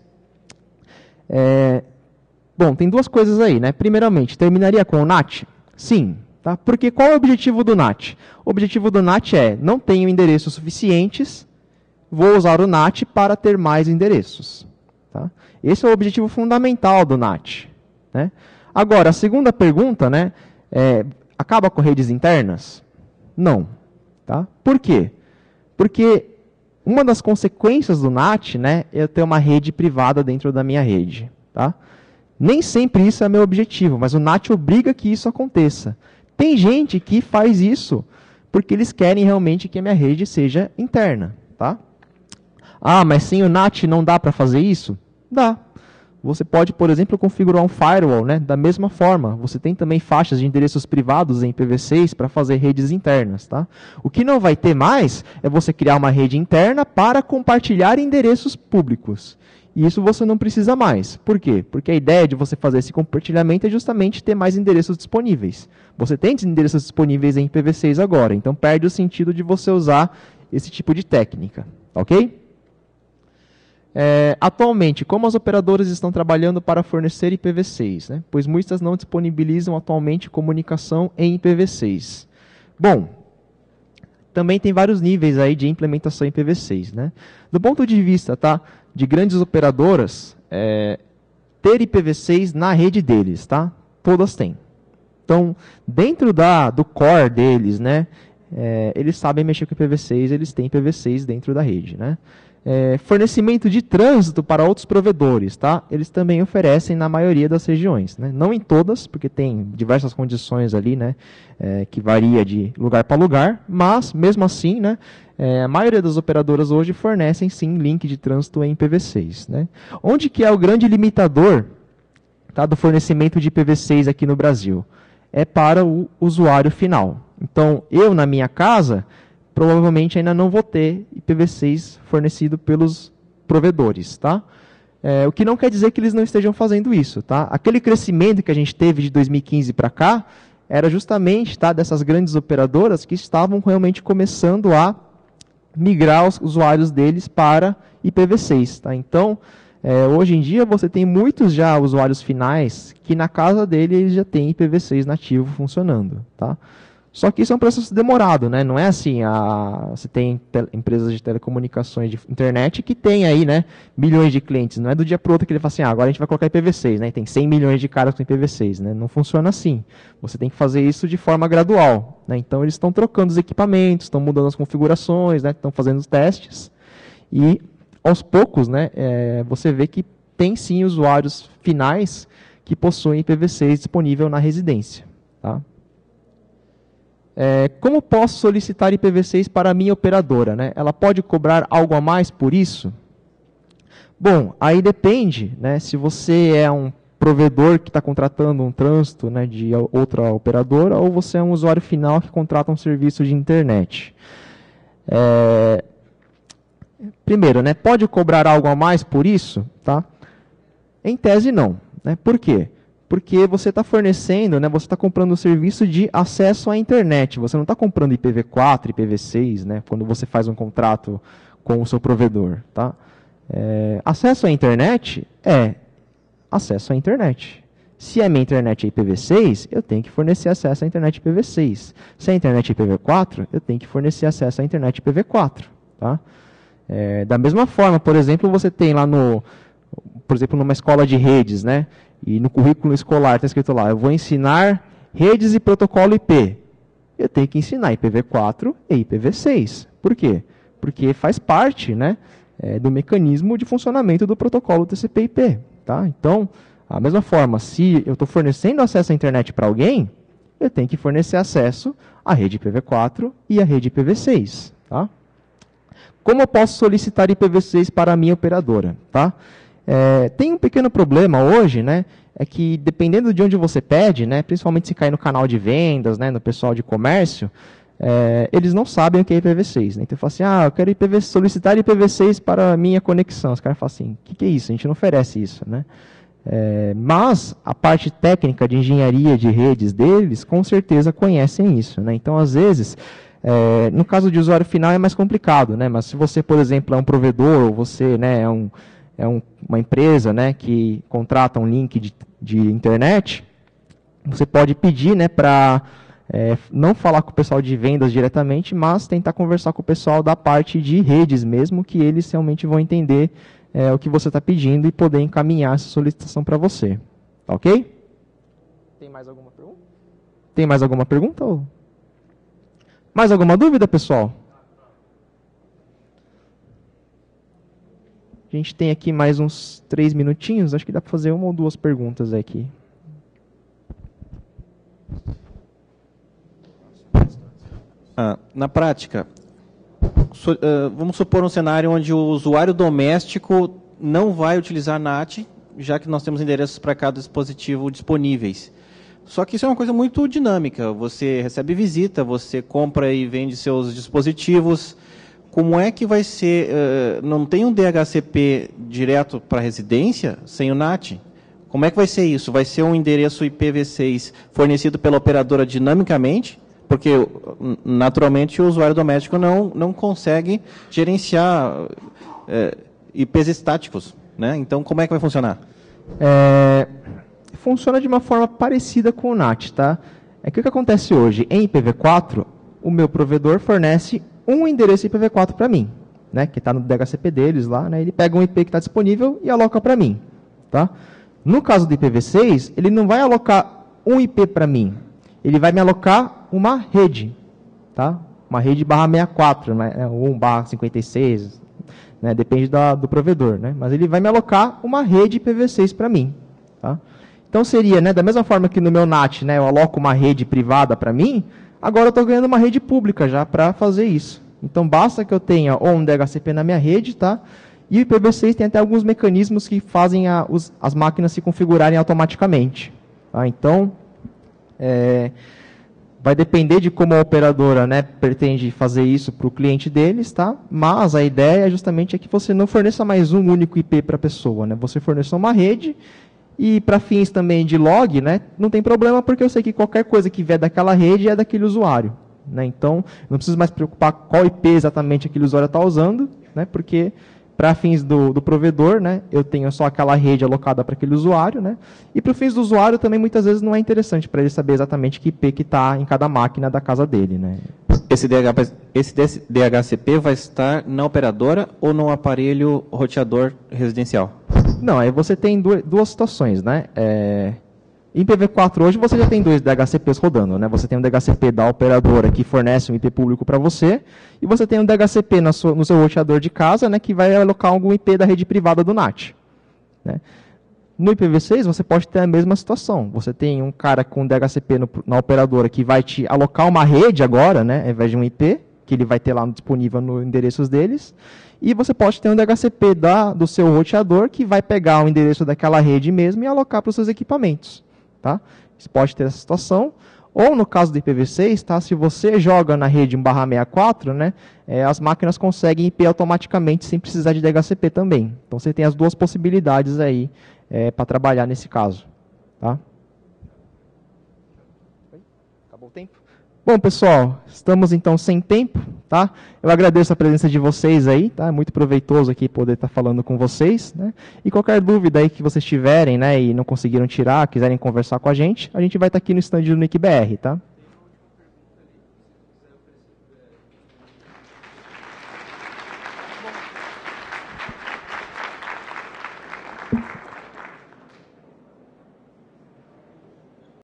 Bom, tem duas coisas aí, né? Primeiramente, terminaria com o NAT? Sim. Tá? Porque qual é o objetivo do NAT? O objetivo do NAT não tenho endereços suficientes, vou usar o NAT para ter mais endereços. Tá? Esse é o objetivo fundamental do NAT. Né? Agora, a segunda pergunta, né, acaba com redes internas? Não. Tá? Por quê? Porque uma das consequências do NAT, né, é eu ter uma rede privada dentro da minha rede. Tá? Nem sempre isso é meu objetivo, mas o NAT obriga que isso aconteça. Tem gente que faz isso porque eles querem realmente que a minha rede seja interna. Tá? Mas sem o NAT não dá para fazer isso? Dá. Você pode, por exemplo, configurar um firewall, né, da mesma forma. Você tem também faixas de endereços privados em IPv6 para fazer redes internas. Tá? O que não vai ter mais é você criar uma rede interna para compartilhar endereços públicos. E isso você não precisa mais. Por quê? Porque a ideia de você fazer esse compartilhamento é justamente ter mais endereços disponíveis. Você tem endereços disponíveis em IPv6 agora, então perde o sentido de você usar esse tipo de técnica. Ok? Atualmente, como as operadoras estão trabalhando para fornecer IPv6? Né? Pois muitas não disponibilizam atualmente comunicação em IPv6. Bom, também tem vários níveis aí de implementação em IPv6. Né? Do ponto de vista de grandes operadoras, ter IPv6 na rede deles. Tá? Todas têm. Então, dentro do core deles, né, eles sabem mexer com IPv6, eles têm IPv6 dentro da rede. Né? Fornecimento de trânsito para outros provedores, tá? Eles também oferecem na maioria das regiões. Né? Não em todas, porque tem diversas condições ali, né, que varia de lugar para lugar, mas, mesmo assim, né, a maioria das operadoras hoje fornecem, sim, link de trânsito em IPv6. Né? Onde que é o grande limitador, tá, do fornecimento de IPv6 aqui no Brasil? É para o usuário final. Então, eu, na minha casa, provavelmente ainda não vou ter IPv6 fornecido pelos provedores. Tá? O que não quer dizer que eles não estejam fazendo isso. Tá? Aquele crescimento que a gente teve de 2015 para cá, era justamente dessas grandes operadoras que estavam realmente começando a migrar os usuários deles para IPv6. Tá? Então, hoje em dia, você tem muitos já usuários finais que na casa dele eles já têm IPv6 nativo funcionando. Tá? Só que isso é um processo demorado, né? Não é assim, você tem empresas de telecomunicações de internet que tem aí, né, milhões de clientes. Não é do dia para o outro que ele fala assim, agora a gente vai colocar IPv6, né? Tem 100 milhões de caras com IPv6, né? Não funciona assim. Você tem que fazer isso de forma gradual. Né? Então eles estão trocando os equipamentos, estão mudando as configurações, né? Estão fazendo os testes. E aos poucos, né, você vê que tem sim usuários finais que possuem IPv6 disponível na residência. Tá? Como posso solicitar IPv6 para a minha operadora? Né? Ela pode cobrar algo a mais por isso? Bom, aí depende, né, se você é um provedor que está contratando um trânsito, né, de outra operadora ou você é um usuário final que contrata um serviço de internet. Primeiro, né, pode cobrar algo a mais por isso? Tá? Em tese, não. Né? Por quê? Porque você está fornecendo, né, você está comprando o serviço de acesso à internet. Você não está comprando IPv4, IPv6, né, quando você faz um contrato com o seu provedor. Tá? Acesso à internet é acesso à internet. Se a minha internet é IPv6, eu tenho que fornecer acesso à internet IPv6. Se a internet é IPv4, eu tenho que fornecer acesso à internet IPv4. Tá? Da mesma forma, por exemplo, você tem lá por exemplo, numa escola de redes, né? E no currículo escolar está escrito lá, eu vou ensinar redes e protocolo IP. Eu tenho que ensinar IPv4 e IPv6. Por quê? Porque faz parte, né, do mecanismo de funcionamento do protocolo TCP/IP. Tá? Então, da mesma forma, se eu estou fornecendo acesso à internet para alguém, eu tenho que fornecer acesso à rede IPv4 e à rede IPv6. Tá? Como eu posso solicitar IPv6 para a minha operadora? Tá? Tem um pequeno problema hoje, né, é que dependendo de onde você pede, né, principalmente se cair no canal de vendas, né, no pessoal de comércio, eles não sabem o que é IPv6. Né? Então, eu falo assim, eu quero solicitar IPv6 para a minha conexão. Os caras falam assim, o que é isso? A gente não oferece isso. Né? Mas a parte técnica de engenharia de redes deles, com certeza conhecem isso. Né? Então, às vezes, no caso de usuário final é mais complicado. Né? Mas se você, por exemplo, é um provedor, ou você, né, uma empresa, né, que contrata um link de internet, você pode pedir, né, para não falar com o pessoal de vendas diretamente, mas tentar conversar com o pessoal da parte de redes mesmo, que eles realmente vão entender o que você está pedindo e poder encaminhar essa solicitação para você. Ok? Tem mais alguma pergunta? Tem mais alguma pergunta? Mais alguma dúvida, pessoal? A gente tem aqui mais uns 3 minutinhos, acho que dá para fazer uma ou duas perguntas aqui. Na prática, vamos supor um cenário onde o usuário doméstico não vai utilizar NAT, já que nós temos endereços para cada dispositivo disponíveis. Só que isso é uma coisa muito dinâmica. Você recebe visita, você compra e vende seus dispositivos. Como é que vai ser? Não tem um DHCP direto para a residência sem o NAT? Como é que vai ser isso? Vai ser um endereço IPv6 fornecido pela operadora dinamicamente? Porque, naturalmente, o usuário doméstico não consegue gerenciar IPs estáticos. Né? Então, como é que vai funcionar? Funciona de uma forma parecida com o NAT. Tá? O que acontece hoje? Em IPv4, o meu provedor fornece um endereço IPv4 para mim, né, que está no DHCP deles lá, né, ele pega um IP que está disponível e aloca para mim. Tá? No caso do IPv6, ele não vai alocar um IP para mim, ele vai me alocar uma rede, tá? Uma rede /64, né, ou 1/56, né, depende do provedor, né, mas ele vai me alocar uma rede IPv6 para mim. Tá? Então seria, né, da mesma forma que no meu NAT, né, eu aloco uma rede privada para mim, agora eu estou ganhando uma rede pública já para fazer isso. Então, basta que eu tenha ou um DHCP na minha rede, tá? E o IPv6 tem até alguns mecanismos que fazem as máquinas se configurarem automaticamente. Tá? Então, vai depender de como a operadora, né, pretende fazer isso para o cliente deles, tá? Mas a ideia justamente é que você não forneça mais um único IP para a pessoa. Né? Você forneça uma rede. E para fins também de log, né, não tem problema, porque eu sei que qualquer coisa que vier daquela rede é daquele usuário. Né? Então, não preciso mais preocupar qual IP exatamente aquele usuário está usando, né, porque para fins do provedor, né, eu tenho só aquela rede alocada para aquele usuário. Né, e para fins do usuário também muitas vezes não é interessante para ele saber exatamente que IP que está em cada máquina da casa dele. Né. Esse DHCP vai estar na operadora ou no aparelho roteador residencial? Não, aí você tem duas situações, né? Em IPv4 hoje você já tem 2 DHCPs rodando, né? Você tem um DHCP da operadora que fornece um IP público para você, e você tem um DHCP no seu roteador de casa, né, que vai alocar algum IP da rede privada do NAT. Né? No IPv6 você pode ter a mesma situação. Você tem um cara com DHCP na operadora que vai te alocar uma rede agora, né, ao invés de um IP, que ele vai ter lá disponível nos endereços deles. E você pode ter um DHCP do seu roteador que vai pegar o endereço daquela rede mesmo e alocar para os seus equipamentos. Tá? Você pode ter essa situação. Ou no caso do IPv6, tá? Se você joga na rede 1/64, né, as máquinas conseguem IP automaticamente sem precisar de DHCP também. Então você tem as duas possibilidades aí para trabalhar nesse caso. Tá? Acabou o tempo? Bom, pessoal, estamos então sem tempo, tá? Eu agradeço a presença de vocês aí, tá? É muito proveitoso aqui poder estar falando com vocês, né? E qualquer dúvida aí que vocês tiverem, né, e não conseguiram tirar, quiserem conversar com a gente vai estar aqui no stand do NIC-BR, tá? Obrigado.